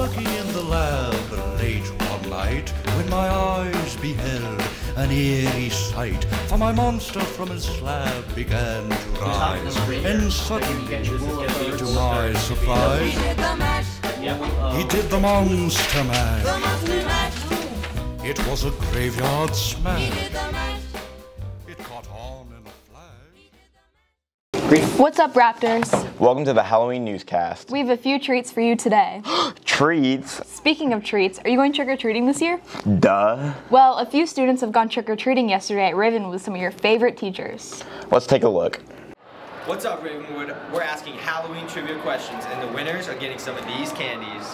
working in the lab late one night when my eyes beheld an eerie sight. For my monster from his slab began to rise, and suddenly, to my surprise, he did the monster mash. It was a graveyard smash. It caught on in a flash. What's up, Raptors? Welcome to the Halloween Newscast. We have a few treats for you today. Treats? Speaking of treats, are you going trick-or-treating this year? Duh. Well, a few students have gone trick-or-treating yesterday at Raven with some of your favorite teachers. Let's take a look. What's up, Ravenwood? We're asking Halloween trivia questions, and the winners are getting some of these candies.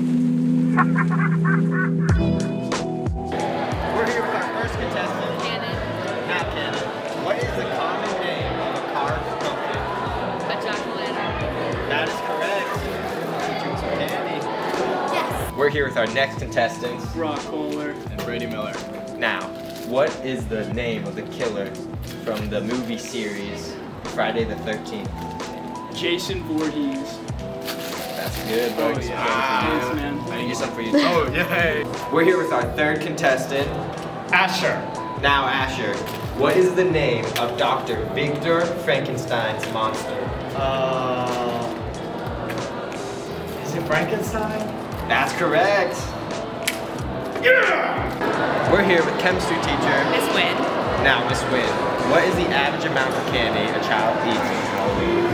We're here with our first contestant, Now, Cannon, what is the common name of a carved pumpkin? A jack-o'-lantern. That is correct. Featuring some candy. Yes. We're here with our next contestants, Brock Kohler and Brady Miller. Now, what is the name of the killer from the movie series Friday the 13th? Jason Voorhees. That's good, bro. Oh, yeah. Yes, man. I need some for you too. Oh, yay. We're here with our third contestant, Asher. Now, Asher, what is the name of Dr. Victor Frankenstein's monster? Is it Frankenstein? That's correct. Yeah! We're here with chemistry teacher, Miss Wynn. Now, Miss Wynn, what is the average amount of candy a child eats on Halloween?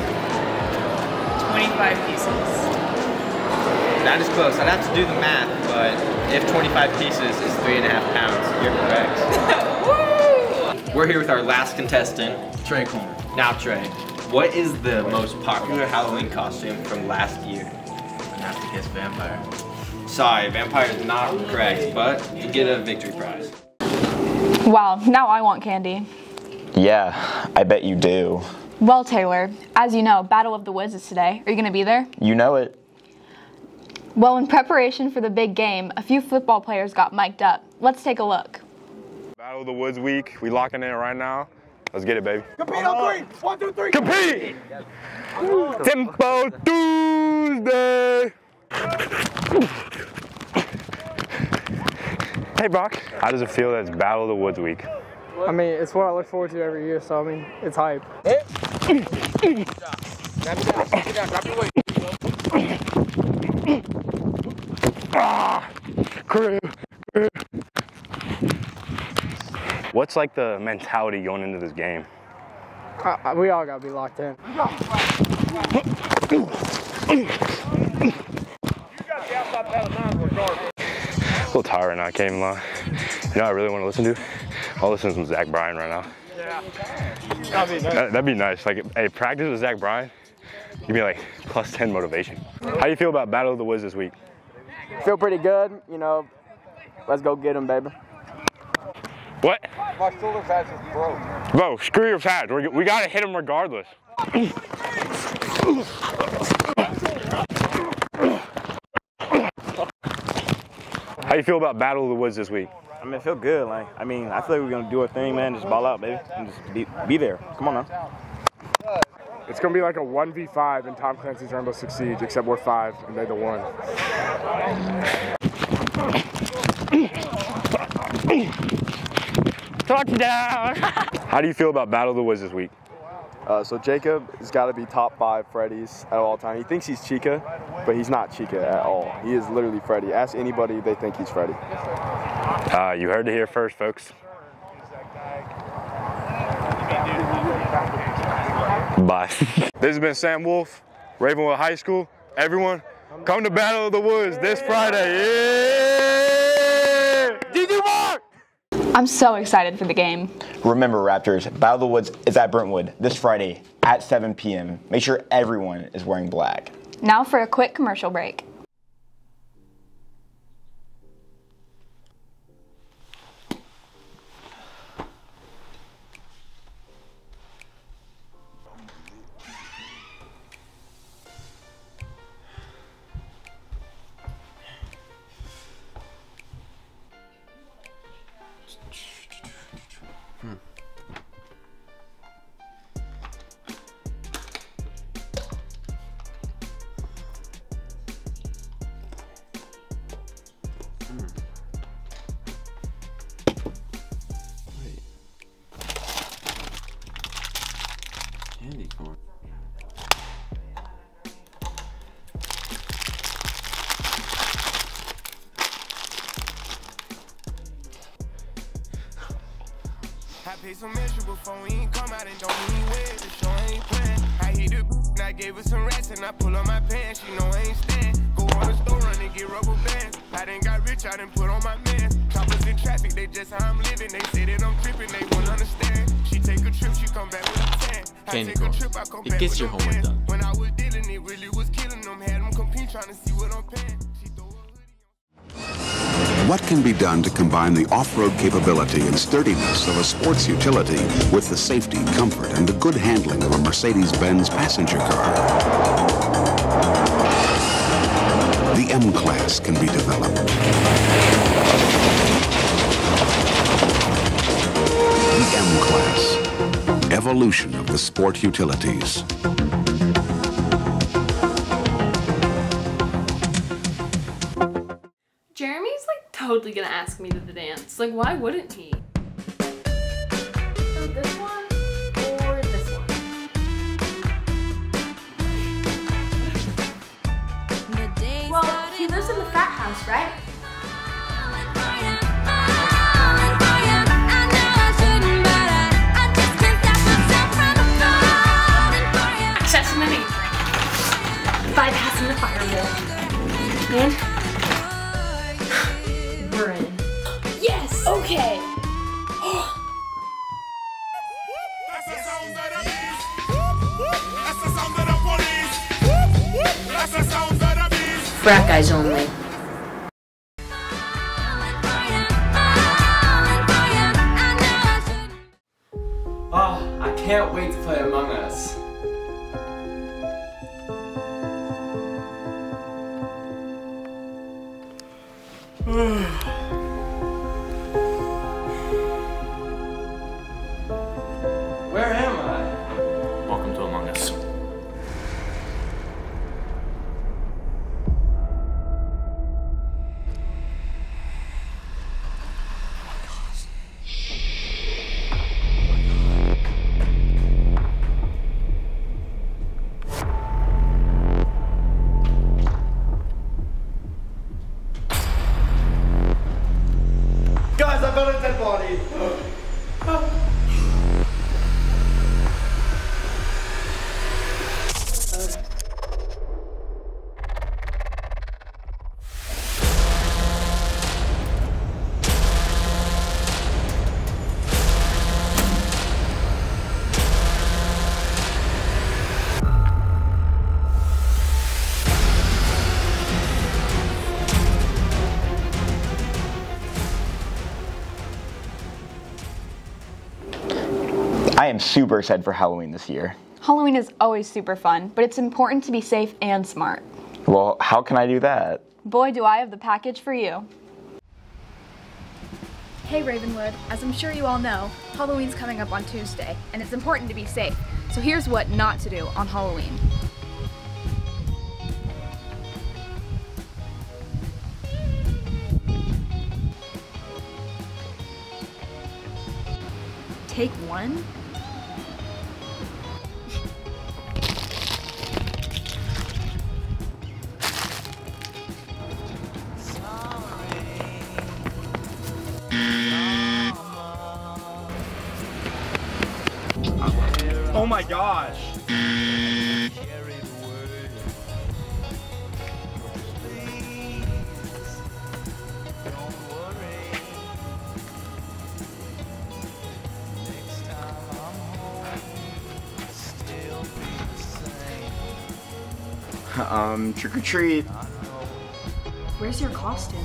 25 pieces. That is close. I'd have to do the math, but if 25 pieces is 3.5 pounds, you're correct. We're here with our last contestant, Trey Coleman. Now Trey, what is the most popular Halloween costume from last year? I have to guess vampire. Sorry, vampire is not correct, but you get a victory prize. Wow, now I want candy. Yeah, I bet you do. Well, Taylor, as you know, Battle of the Woods is today. Are you going to be there? You know it. Well, in preparation for the big game, a few football players got mic'd up. Let's take a look. Battle of the Woods week. We locking in right now. Let's get it, baby. Compete on three. 1, 2, 3. Compete! Tempo Tuesday! Hey, Brock. How does it feel that it's Battle of the Woods week? I mean, it's what I look forward to every year, so I mean, it's hype. What's like the mentality going into this game? We all gotta be locked in. A little tired right now, I can't even lie. You know what I really want to listen to? I'll listen to some Zach Bryan right now. Yeah. That'd be nice. Like, hey, practice with Zach Bryan, you'd be like plus 10 motivation. How do you feel about Battle of the Woods this week? Feel pretty good, you know. Let's go get him, baby. What? My shoulder pads is broke. Bro, screw your pads. We gotta hit him regardless. How you feel about Battle of the Woods this week? I mean, I feel good. I feel like we're gonna do our thing, man. Just ball out, baby, and just be there. Come on now. It's gonna be like a 1v5 in Tom Clancy's Rainbow Six Siege, except we're 5 and they're the 1. Touchdown! How do you feel about Battle of the Woods this week? So Jacob has got to be top 5 Freddys at all time. He thinks he's Chica, but he's not Chica at all. He is literally Freddy. Ask anybody, they think he's Freddy. You heard it here first, folks. Bye. This has been Sam Wolf, Ravenwood High School. Everyone, come to Battle of the Woods this Friday. Yeah! GG Mark! I'm so excited for the game. Remember, Raptors, Battle of the Woods is at Brentwood this Friday at 7 p.m. Make sure everyone is wearing black. Now for a quick commercial break. I paid some extra before we ain't come out and don't even wear it. The show ain't playing. I hit the and I gave her some rats and I pull up my pants. She know I ain't stand. Go on the store run and get rubber bands. I done got rich, I done put on my mans. Choppers in traffic, they just how I'm living. They say that I'm tripping, they won't understand. She take a trip, she come back with a tan. I take a trip, I come back with a plan. When I was dealing, it really was killing them. Had them compete trying to see what I'm paying. What can be done to combine the off-road capability and sturdiness of a sports utility with the safety, comfort, and the good handling of a Mercedes-Benz passenger car? The M-Class can be developed. The M-Class, evolution of the sport utilities. Jeremy's like totally gonna ask me to the dance. Like, why wouldn't he? So this one or this one? Well, he lives in the frat house, right? Accessibility. Bypassing the firewall. And we're in. Yes! Okay! Frat guys only. Oh, I can't wait to play Among Us. Where am I? Welcome to Among Us. Guys, I found a dead body. I am super excited for Halloween this year. Halloween is always super fun, but it's important to be safe and smart. Well, how can I do that? Boy, do I have the package for you. Hey Ravenwood, as I'm sure you all know, Halloween's coming up on Tuesday, and it's important to be safe. So here's what not to do on Halloween. Take one. Oh my gosh. Trick or treat. Where's your costume?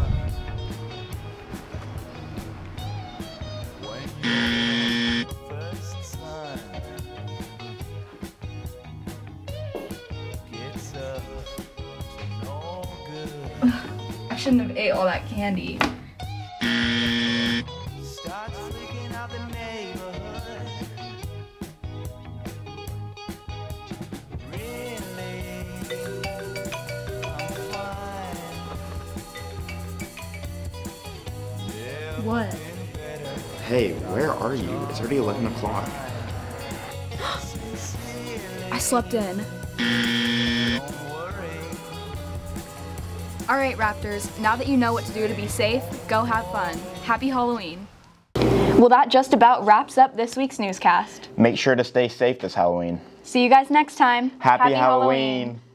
I shouldn't have ate all that candy. What? Hey, where are you? It's already 11 o'clock. I slept in. Alright, Raptors, now that you know what to do to be safe, go have fun. Happy Halloween. Well, that just about wraps up this week's newscast. Make sure to stay safe this Halloween. See you guys next time. Happy Halloween.